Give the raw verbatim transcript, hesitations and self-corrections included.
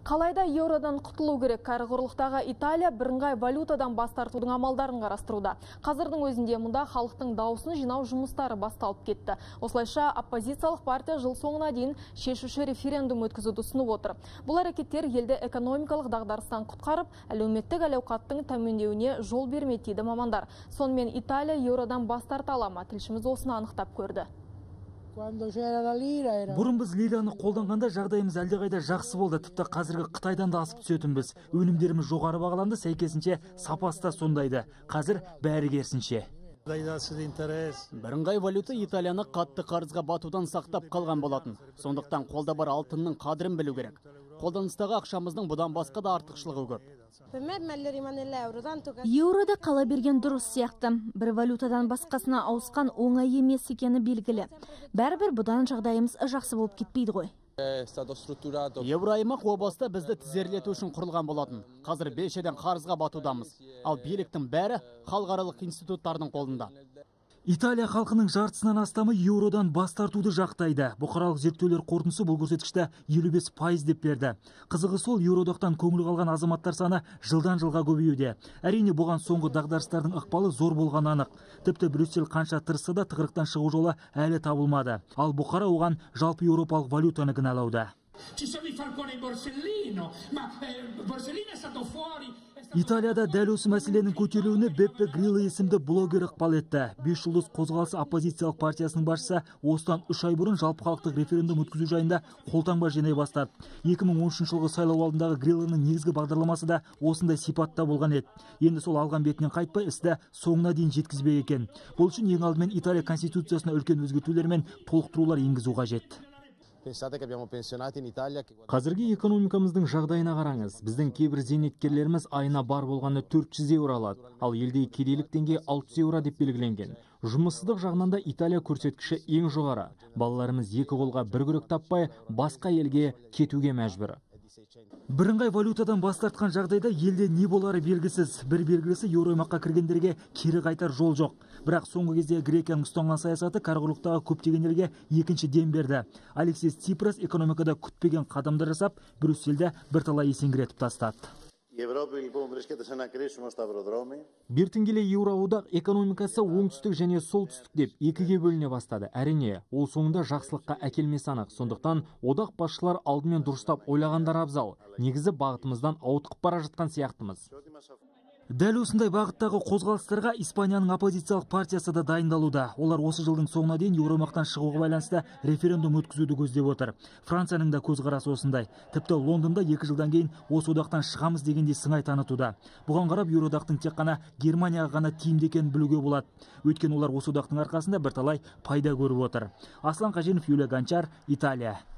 Қалайда еуродан құтылу керек? Кәрі құрлықтағы Италия бірыңғай валютадан бас тартудың амалдарын қарастыруда. Қазірдің өзінде мұнда халықтың дауысын жинау жұмыстары басталып кетті. Осылайша оппозициялық партия жыл соңына дейін шешуші референдум өткізуді ұсынып отыр. Бұл әрекеттер елді экономикалық дағдарыстан құтқарып, әлеуметтік әл-ауқаттың төмендеуіне жол бермейді дейді мамандар. Сонымен Италия еуродан бас тарта ала ма? Тілшіміз осыны анықтап көрді. Бұрын біз лираны қолданғанда жағдайымыз әлдеқайда жақсы болды. Тіпті қазіргі Қытайдан да асып түсетінбіз. Өнімдеріміз жоғары бағаланды, сәйкесінше сапасы да сондайды. Қазір бәрі керісінше. Бірыңғай валюта Италияны қатты қарызға батудан сақтап қалған болатын. Сондықтан қолда бар алтынның қадірін білу керек. Қолданыстағы ақшамыздың бұдан басқа да артықшылығы көп. Еурода қала берген дұрыс сияқты. Бір валютадан басқасына ауысқан оңай емес екені белгілі. Бәрібір бұдан жағдайымыз жақсы болып кетпейді ғой. Евроаймақ о баста бізді тізерлету үшін құрылған болатын. Қазір белшеден қарызға батудамыз. Ал биліктің бәрі халықаралық институттардың қолында. Италия халқының жартысынан астамы еуродан бас тартуды жақтайды. Бұқаралық зерттеулер қорытындысы бұл көрсеткішті елу бес пайыз деп берді. Қызығы сол, еуродақтан көңіл қалған азаматтар саны жылдан жылға көбеюде. Әрине бұған соңғы дағдарыстардың ықпалы зор болған анық. Тіпті Брюссель қанша тырысса да тығырықтан шығу жолы әлі табылмады. Ал бұқара оған жалпы еуропалық валютаны кінәлауда. Италияда дәл осы мәселенің көтерілуіне Беппе Грилло есімді блогер ықпал етті. Бес жұлдыз қозғалысы оппозициялық партиясының басшысы осыдан үш ай бұрын жалпы халықтық референдум өткізу жайында қолтаңба жинай бастады. екі мың он үшінші жылғы сайлау алдындағы Гриллоның негізгі бағдарламасы да осындай сипатта болған еді. Енді сол алған бетінен қайтпай істі соңына дейін жеткізбек екен. Бұл үшін ең алдымен Италия конституциясына үлкен өзгертулер мен толықтырулар енгізу қажет. Қазіргі экономикамыздың жағдайына қараңыз. Біздің кейбір зейнеткерлеріміз айына бар болғаны төрт жүз еуро алады, ал елдегі кедейлік деңгейі алты жүз еуро деп белгіленген. Жұмыссыздық жағынан да Италия көрсеткіші ең жоғары. Балаларымыз екі қолға бір күрек таппай, басқа елге кетуге мәжбүр. Бірыңғай валютадан бас тартқан жағдайда елде не болары белгісіз. Бір белгілісі еуроаймаққа кіргендерге кері қайтар жол жоқ. Бірақ соңғы кезде Грекияның ұстанған саясаты кәрі құрлықтағы көптеген елге екінші дем берді. Алексис Ципрас экономикада күтпеген қадамдар жасап, Брюссельді бірталай есеңгіретіп тастады. Бертін келе Еуроодақ экономикасы оңтүстік және солтүстік деп екіге бөліне бастады. Әрине, ол соңында жақсылыққа әкелмес анық. Сондықтан одақ басшылар алдымен дұрыстап ойлағандар абзал. Негізі бағытымыздан ауытқып бара жатқан сияқтымыз. Дәл осындай бағыттағы қозғалыстарға Испанияның оппозициялық партиясы да дайындалуда. Олар осы жылдың соңына дейін еуроаймақтан шығуға байланысты референдум өткізуді көздеп отыр. Францияның да көзқарасы осындай. Тіпті Лондонда екі жылдан кейін осы одақтан шығамыз дегенде сыңай танытуда. Бұған қарап еуроодақтың тек қана Германияға ғана тиімді екенін білуге болады. Өйткені олар осы одақтың арқасында бірталай пайда көріп отыр. Аслан Қаженов, Юлия Гончар, Италия.